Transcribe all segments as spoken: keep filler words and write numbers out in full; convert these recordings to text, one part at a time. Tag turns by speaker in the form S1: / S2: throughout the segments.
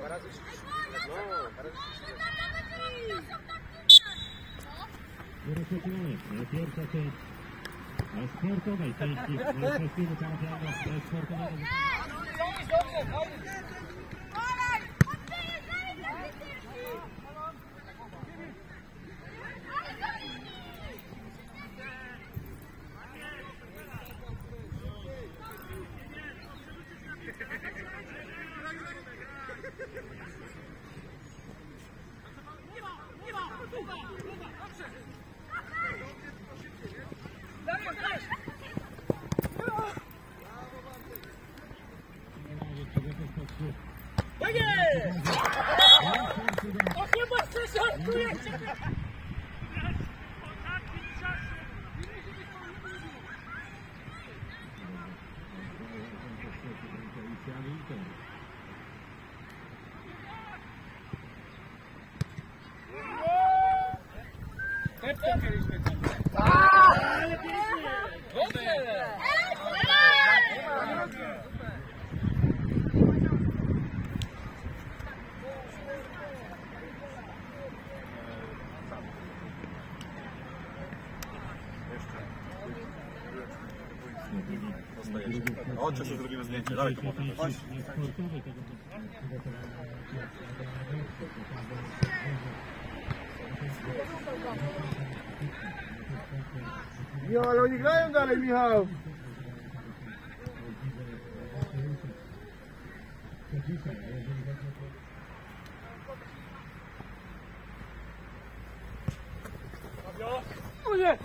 S1: dwa razy ćwiczyć. No, dwa razy ćwiczyć.
S2: Rozpoczynamy pierwsza część sportowej części festynu parafialnego sportowego.
S3: Chodź, jeszcze zrobimy zdjęcie. Dalej to potem. Chodź.
S1: Jo, ale oni grają dalej, Michał! O nie!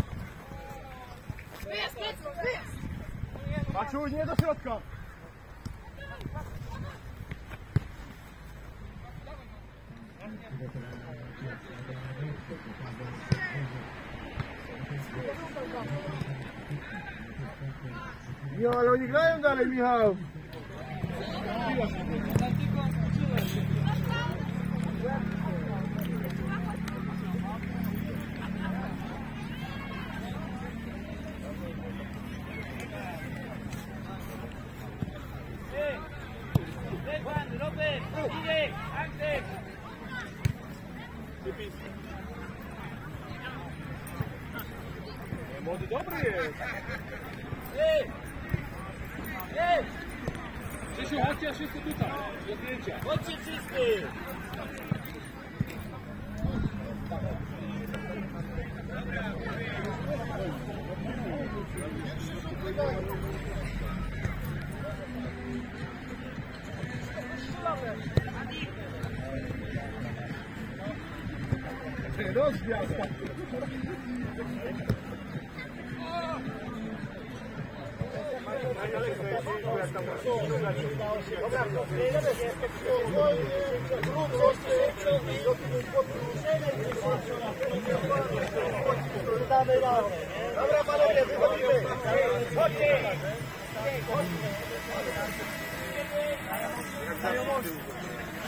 S1: Maciuś, nie do środka! Jo, ale oni grają dalej, Michał! Młody dobry jest! Ej! Ej! Grzesiu, chodźcie wszyscy tutaj, do zdjęcia. Chodźcie wszyscy! Rozgwiazd! Dobra panowie, wychodzimy! Chodźcie!